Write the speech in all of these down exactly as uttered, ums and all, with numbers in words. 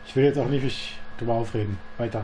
Ich will jetzt auch nicht mich drüber aufreden. Weiter.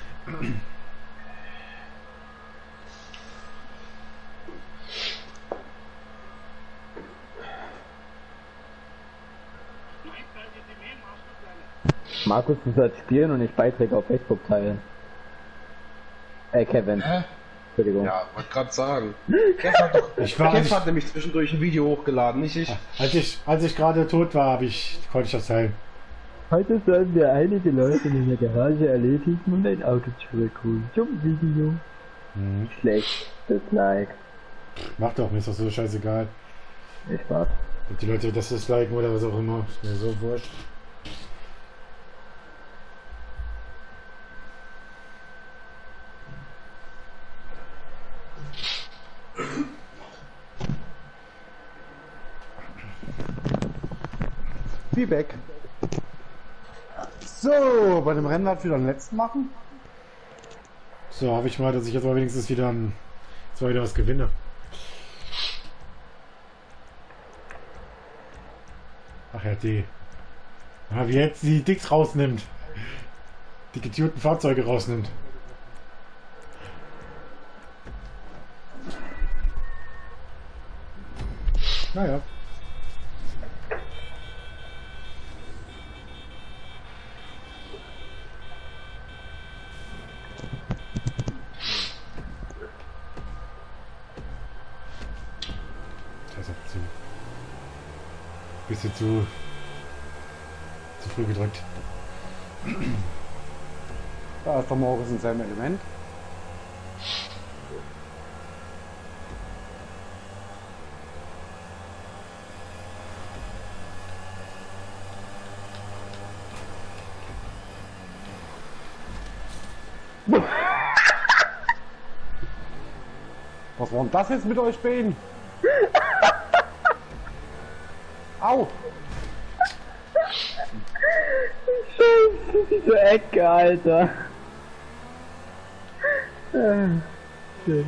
Markus, du sollst spielen und nicht Beiträge auf Facebook teilen. Äh, Kevin. Hä? Entschuldigung. Ja, wollte gerade sagen. Kev hat, doch, Ich war Kev nicht- hat nämlich zwischendurch ein Video hochgeladen, nicht ich. Als ich, als ich gerade tot war, habe ich, konnte ich das teilen. Heute sollen wir einige Leute in der Garage erledigen und ein Auto zurückholen. Zum Video. Mhm. Schlecht. Dislike. Mach doch, mir ist doch so scheißegal. Ich warte. Ob die Leute das disliken oder was auch immer. Ist mir so wurscht. Feedback. So, bei dem Rennrad wieder den letzten machen. So, hoffe ich mal, dass ich jetzt mal wenigstens wieder, ein, jetzt mal wieder was gewinne. Ach ja, die. Ah, wie jetzt die Dicks rausnimmt. Die getunten Fahrzeuge rausnimmt. Naja. Das ist auch zu. Bisschen zu. zu früh gedrückt. Da ist der Morris in seinem Element. Was war denn das jetzt mit euch beiden? Au! Scheiße, diese Ecke, Alter. Äh, schön.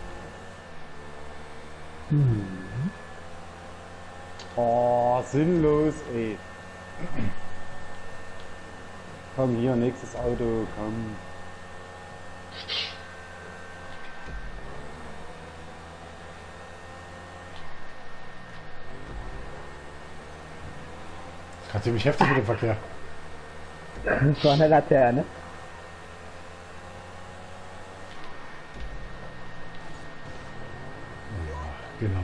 Hm. Oh, sinnlos, ey. Komm hier, nächstes Auto, komm. Gerade ziemlich heftig mit dem Verkehr. Das war eine Laterne. Genau.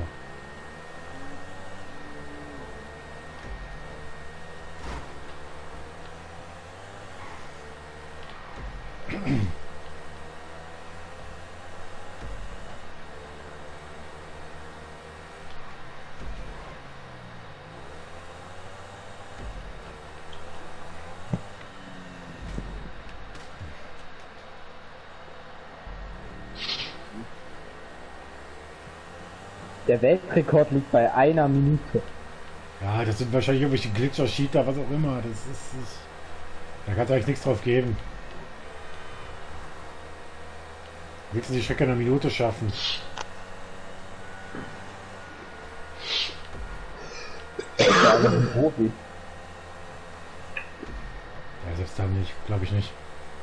Der Weltrekord liegt bei einer Minute. Ja, das sind wahrscheinlich irgendwelche Glitcher, Cheater, was auch immer. Das ist, ist da kann es eigentlich nichts drauf geben. Willst du die Strecke in einer Minute schaffen? Das ist aber ein Profi. Ja, selbst dann nicht, glaube ich nicht.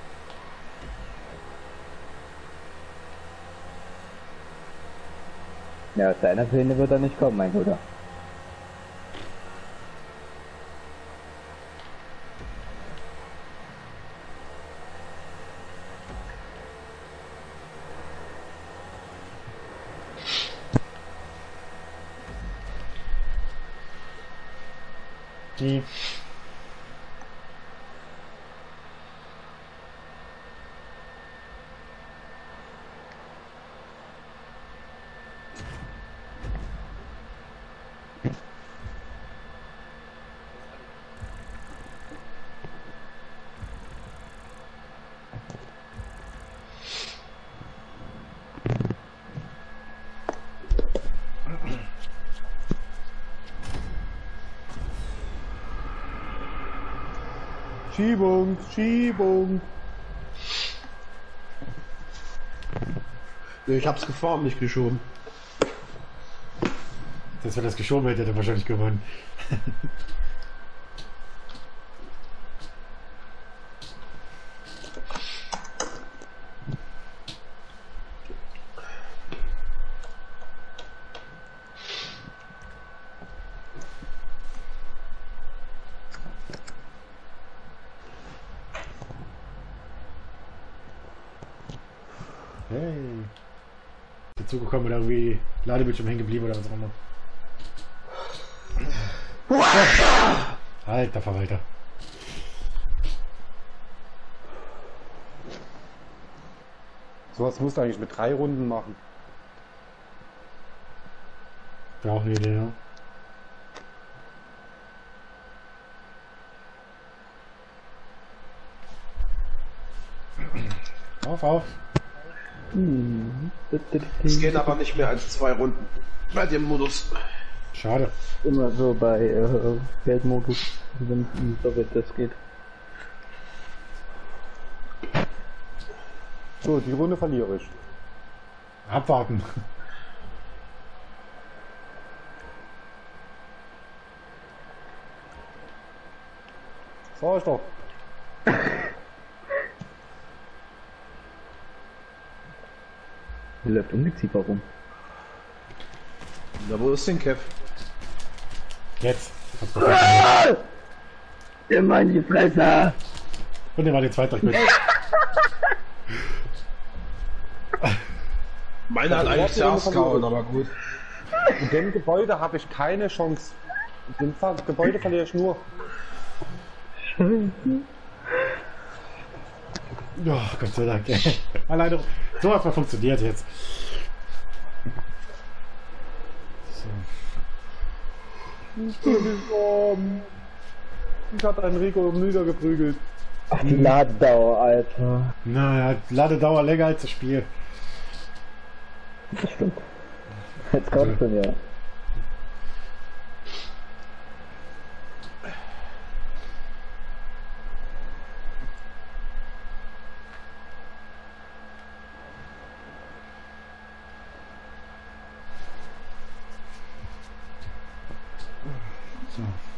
Ja, aus deiner Pläne wird er nicht kommen, mein Bruder. Die. Schiebung, Schiebung. Ich hab's geformt, nicht geschoben. Das wäre das geschoben hätte, hätte er wahrscheinlich gewonnen. Hey. Dazugekommen oder irgendwie Ladebildschirm hängen geblieben oder was auch immer. Alter Verwalter. Sowas musst du eigentlich mit drei Runden machen. Wäre auch eine Idee, ja. Auf, auf. Hm. Es geht aber nicht mehr als zwei Runden bei dem Modus. Schade. Immer so bei äh, Geldmodus, wenn so weit das geht. So, die Runde verliere ich. Abwarten. Sag ich doch. Hier läuft ungeziefer rum. Na, wo ist denn Kev? Jetzt. Hat's perfekt. Immer in die Fresse! Und der war den zweiten mit. Meiner hat eigentlich zuerst gehauen, aber gut. In dem Gebäude habe ich keine Chance. In dem Fall- Gebäude verliere ich nur. Ja, Gott sei Dank. Alleine. So hat mal funktioniert jetzt. So. Ich bin gestorben. Ich hatte Enrico niedergeprügelt. Ach, die Ladedauer, Alter. Naja, Ladedauer länger als das Spiel. Das stimmt. Jetzt kommst du ja. So.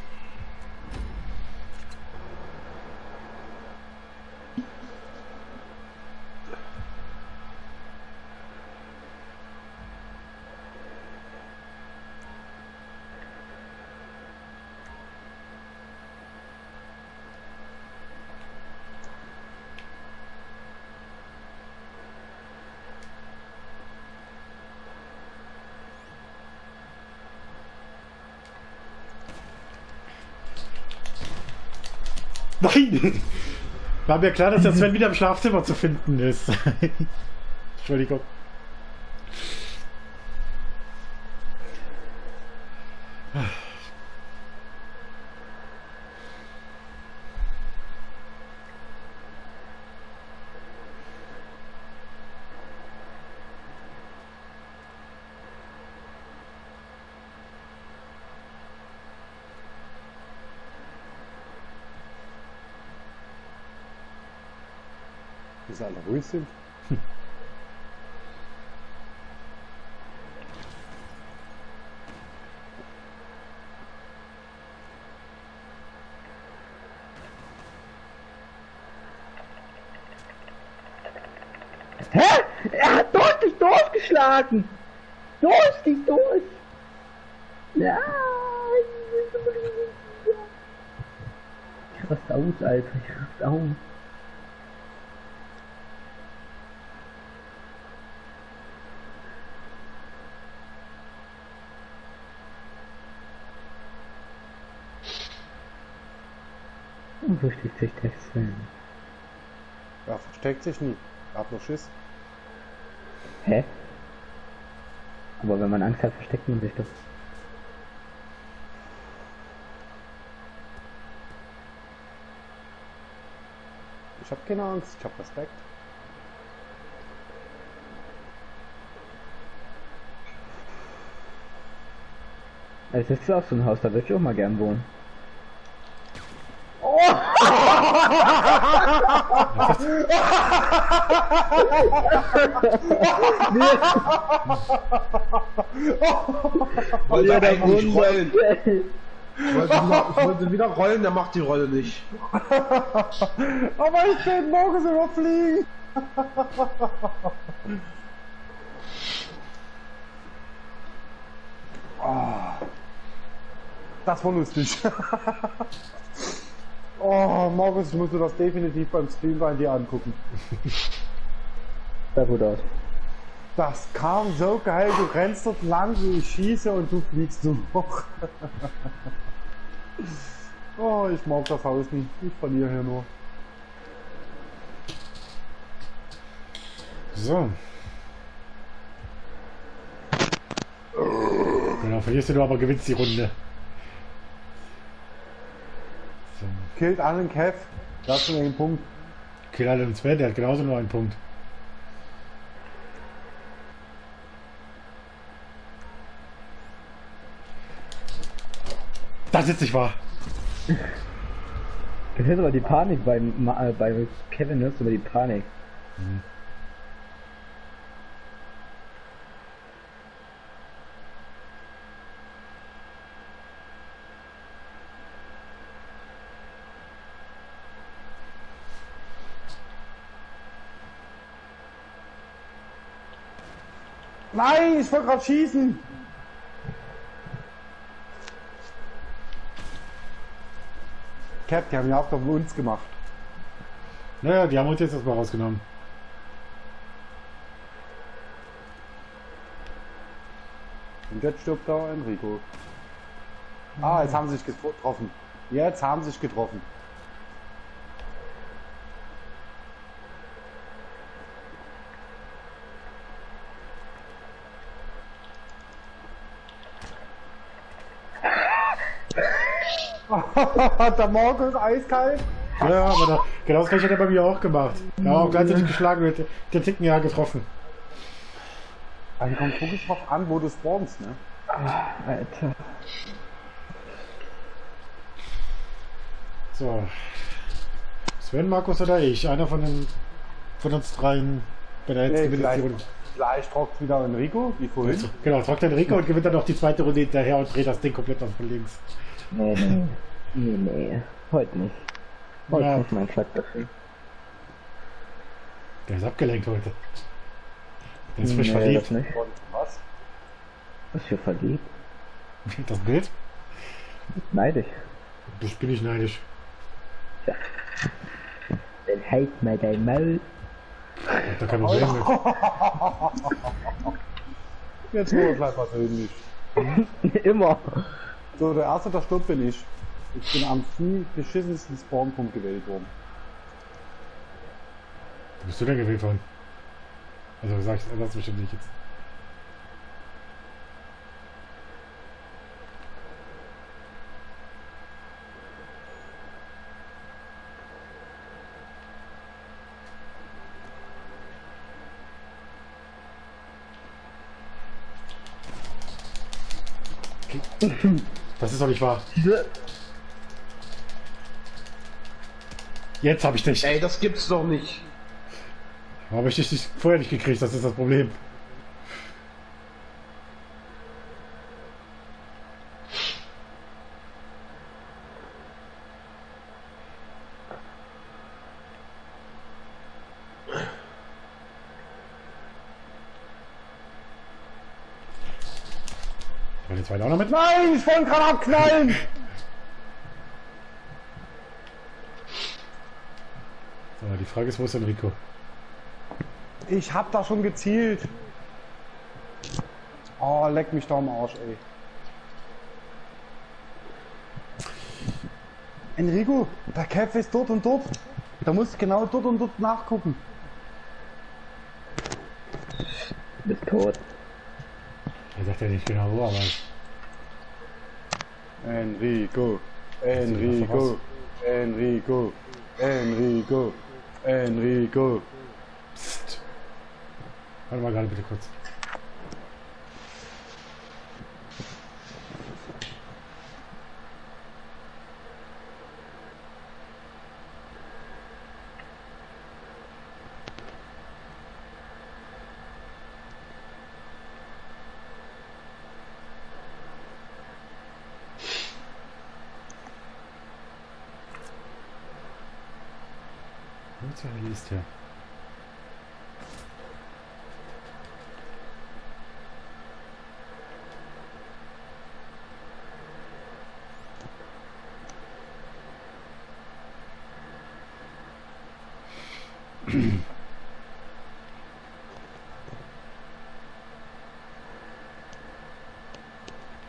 Nein! War mir klar, dass der Sven wieder im Schlafzimmer zu finden ist. Entschuldigung. Bis alle ruhig sind. Hä? Er hat durch dich durchgeschlagen! Durch dich durch! Ja! Ich rast aus, Alter, ich rast aus. Und wo steht sich der Sven? Er versteckt sich nie. Er hat nur Schiss. Hä? Aber wenn man Angst hat, versteckt man sich doch. Ich habe keine Angst, ich habe Respekt. Also das ist auch so ein Haus, da würde ich auch mal gern wohnen. Wollte Ja, der eigentlich Wunder. rollen. Ich wollte, wieder, ich wollte wieder rollen, der macht die Rolle nicht. Aber ich kann morgens überfliegen. Ah, das war lustig. Oh, Markus, ich muss mir das definitiv beim Stream bei dir angucken. Sah gut aus. Das kam so geil, du rennst dort lang, ich schieße und du fliegst so hoch. Oh, ich mag das Haus nicht. Ich verliere hier nur. So. Genau, verlierst du aber gewinnst die Runde. So. Killt einen Kev. Das ist ein Punkt. Kill alle und Sven, der hat genauso nur einen Punkt. Das ist nicht wahr. Du hörst aber die Panik beim, Ma- äh, bei Kevin, hörst du aber die Panik. Mhm. Nein, ich wollte gerade schießen. Cap, die haben ja auch auf uns gemacht. Naja, die haben uns jetzt erstmal rausgenommen. Und jetzt stirbt da Enrico. Ah, jetzt haben sie sich getroffen. Jetzt haben sie sich getroffen. Der Marco ist eiskalt. Ja, aber da, genau das gleiche hat er bei mir auch gemacht. Ja, auch gleichzeitig geschlagen und den Ticken ja getroffen. Also kommt wirklich drauf an, wo du spawnst, ne? Alter. So. Sven, Markus oder ich? Einer von den von uns dreien bei der jetzt Nee, gewinnt die vielleicht, Runde. vielleicht trockt wieder Enrico, wie vorhin. Genau, trockt den Rico und gewinnt dann noch die zweite Runde hinterher und dreht das Ding komplett nach von links. Nee, nee. Nee, nee. Heute nicht. Heute Ja. ist mein Tag dafür. Der ist abgelenkt heute. Der ist frisch Nee, verliebt. das nicht. Und was? Was für verliebt? Das Bild? Neidisch. Das bin ich neidisch. Dann halt mal dein Maul. Ich hab da kein Problem mit. Jetzt wurde es gleich persönlich. Immer. So, der erste, der stirbt, bin ich. Ich bin am viel beschissensten Spawnpunkt gewählt worden. Wo bist du denn gewählt worden? Also sagst du das bestimmt nicht jetzt. Okay. Das ist doch nicht wahr. Jetzt habe ich dich. Ey, das gibt's doch nicht. Habe ich dich nicht, vorher nicht gekriegt, das ist das Problem. War die zweite auch noch mit? Nein, ich wollte gerade abknallen! So, die Frage ist, wo ist Enrico? Ich hab da schon gezielt. Oh, leck mich da am Arsch, ey. Enrico, der Kev ist dort und dort. Da musst du genau dort und dort nachgucken. Du bist tot. Er sagt ja nicht genau wo, aber Enrico, Enrico, Enrico, Enrico, Enrico. Psst. Warte mal gerade bitte kurz. Und so liest hier.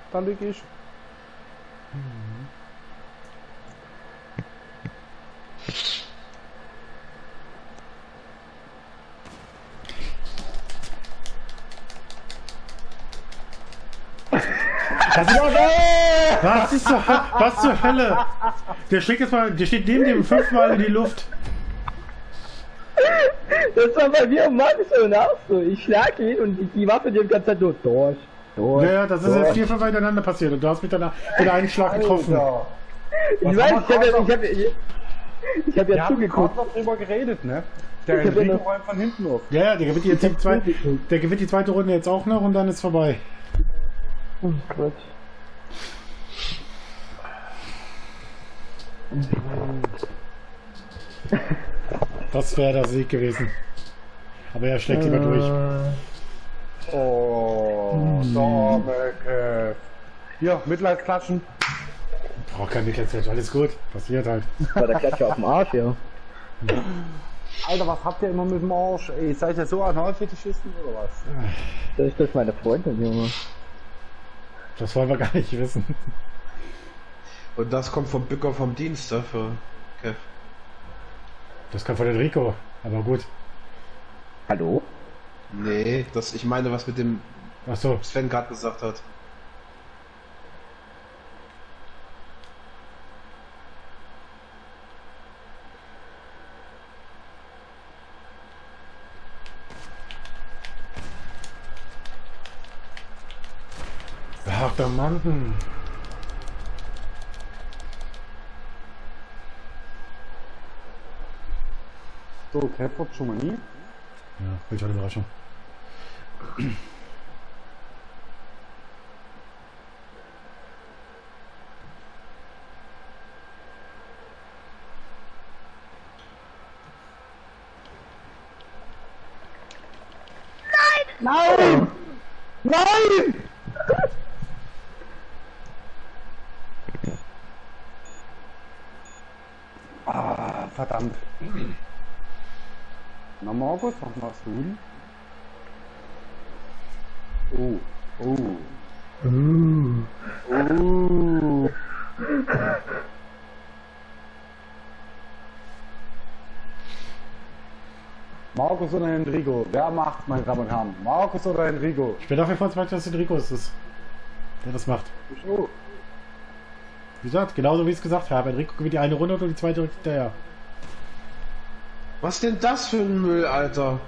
da lieg ich. Was, ist, was, ist zur, was zur Hölle? Der schlägt jetzt mal, der steht neben dem fünfmal in die Luft. Das war bei mir und Max und auch so. Ich schlag ihn und die, die Waffe die ganze Zeit nur durch. durch Ja, ja, das ist durch. jetzt vier, fünf hintereinander passiert und du hast mit deiner, mit einen Schlag getroffen. Alter. Ich Was weiß, haben ich wir habe ja, gerade ich hab, ich, ich hab Wir ja haben zugeguckt. gerade noch drüber geredet, ne? Der Ich hab ja Enrico noch- räumt von hinten auf. Ja, ja, der gewinnt jetzt die zweite, der gewinnt die zweite Runde jetzt auch noch und dann ist vorbei. Oh Gott. Das wäre der Sieg gewesen. Aber er schlägt lieber durch. Oh, Dormecke. Hier, Mitleidsklatschen. Braucht kein Mitleidsklatsch, alles gut. Passiert halt. War der Klatscher auf dem Arsch, ja. Alter, was habt ihr immer mit dem Arsch? Ey, seid ihr so Analfetischisten oder was? Das ist das meine Freundin, Junge. Das wollen wir gar nicht wissen. Und das kommt vom Bücker vom Dienst dafür. Okay. Das kommt von Enrico, aber gut. Hallo? Nee, das, ich meine, was mit dem Ach so. Sven gerade gesagt hat. Ach, der Mann. So, Catwalk schon mal nie. Ja, welche Überraschung. Nein! Nein! Ah, verdammt. Na Markus, was machst du denn? Oh, oh. Uh. Oh. Markus oder Enrico? Wer macht, meine Damen und Herren? Markus oder Enrico? Ich bin dafür überzeugt, dass Enrico ist es, der das macht. Oh. Wie gesagt, genauso wie ich es gesagt habe. Enrico gewinnt die eine Runde und die zweite rückt hinterher. Was denn das für ein Müll, Alter?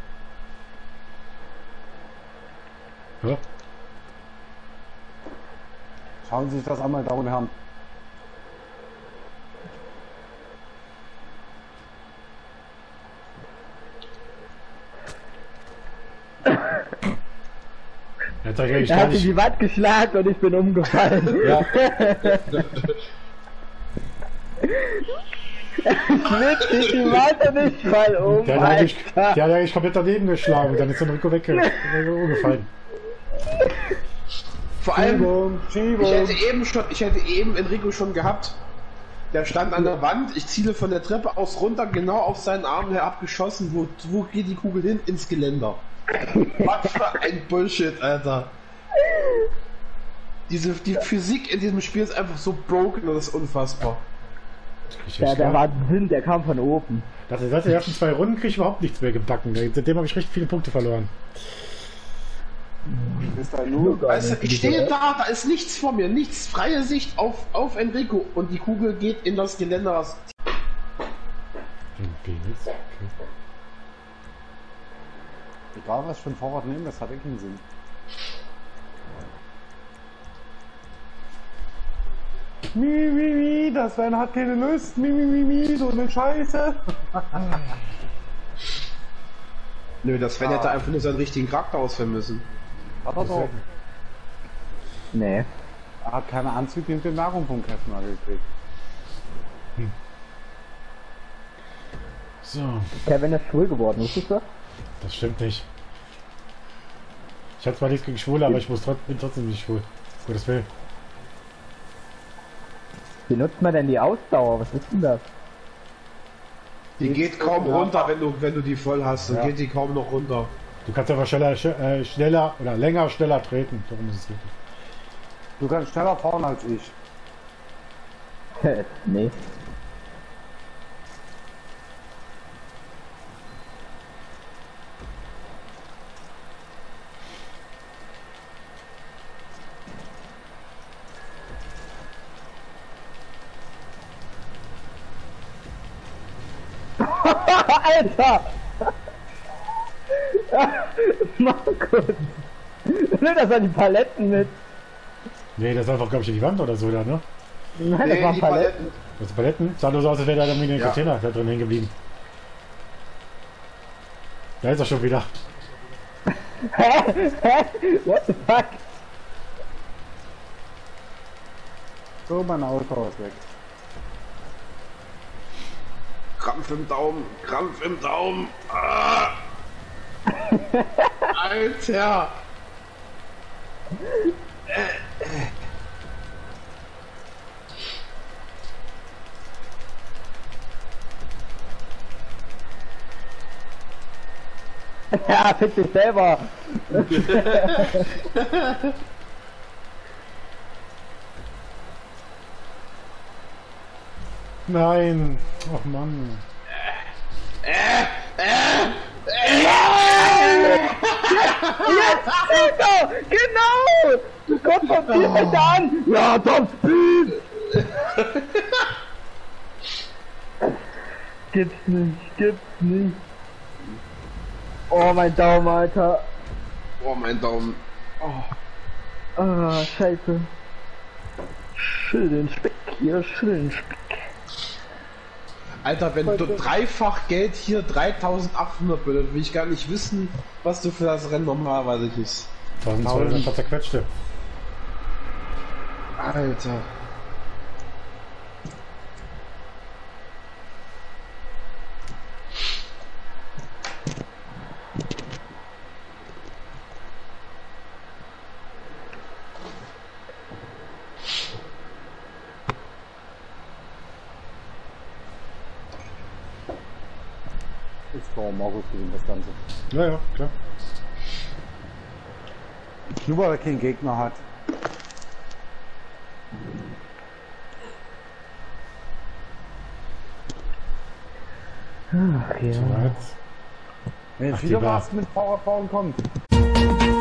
Ja? Schauen Sie sich das an, meine Damen und Herren. Jetzt hab ich eigentlich Er gar hat in nicht. die Wand geschlagen und ich bin umgefallen. Ja. Schnitt in die Wand und ich fall um. Der hat, eigentlich, der Alter. hat eigentlich komplett daneben geschlagen und dann ist Enrico wegge umgefallen. Vor allem, Schiebung, ich Schiebung. hätte eben schon, ich hätte eben Enrico schon gehabt. Der stand an der Wand, ich ziele von der Treppe aus runter, genau auf seinen Arm herab geschossen. Wo, wo geht die Kugel hin? Ins Geländer. Was für ein Bullshit, Alter. Diese, die Physik in diesem Spiel ist einfach so broken, das ist unfassbar. Ja, der war Sinn, der kam von oben. Nach den ersten zwei Runden kriege ich überhaupt nichts mehr gebacken. Seitdem habe ich richtig viele Punkte verloren. Ist da nur Weißt du, ich stehe da, da ist nichts vor mir, nichts, freie Sicht auf, auf Enrico und die Kugel geht in das Geländer. Das Den Penis. Okay. egal, was für ein Fahrrad nehmen, das hat eh keinen Sinn. Mi, mi, mi, das Sven hat keine Lust. Mi, mi, mi, mi, so eine Scheiße. Nö, das Sven hätte einfach nur seinen richtigen Charakter ausführen müssen. Hat er doch. Nee. Er hat keine anzügliche Bemerkung vom Kästner gekriegt. So, Kevin ist schwul geworden, wusstest du? das stimmt nicht. Ich habe zwar nichts gegen Schwule, aber ich muss trotzdem, bin trotzdem nicht schwul. Gottes Willen. Wie nutzt man denn die Ausdauer? Was ist denn das? Die geht kaum runter, wenn du, wenn du die voll hast, dann Ja. geht die kaum noch runter. Du kannst aber schneller, sch- äh, schneller oder länger schneller treten. Darum ist es richtig. Ah, okay. Hm. So. Ja, Du kannst schneller fahren als ich. Nee. Alter! Markus! Nimm das an die Paletten mit! Nee, das ist einfach, glaube ich, in die Wand oder so da, ne? Nein, das Nee, waren die Paletten. Paletten. Das sind Paletten? Sah nur so aus, als wäre da irgendwie ein Ja. Container da drin hängen geblieben. Da ist er schon wieder. Hä? Hä? What the fuck? So, mein Auto ist weg. Krampf im Daumen, Krampf im Daumen. Ah. Alter! Ja, fick dich selber! Nein! Ach Mann. Alter! Genau! Du kommst von vier Meter an! Ja, Top Speed! Gibt's nicht, gibt's nicht. Oh, mein Daumen, Alter. Oh, mein Daumen. Oh. Ah, scheiße. Schüttel den Speck hier, schüttel den Speck. Alter, wenn du dreifach Geld hier dreitausendachthundert bedeutet, will ich gar nicht wissen, was du für das Rennen normalerweise kriegst. eintausendzweihundert paar zerquetschte. Alter. Jetzt war Markus gewinnt das Ganze. Ja, ja, klar. Nur weil er keinen Gegner hat. Ach ja. So, jetzt. Wenn Ach, jetzt wieder die war- was mit Powerfahren kommt.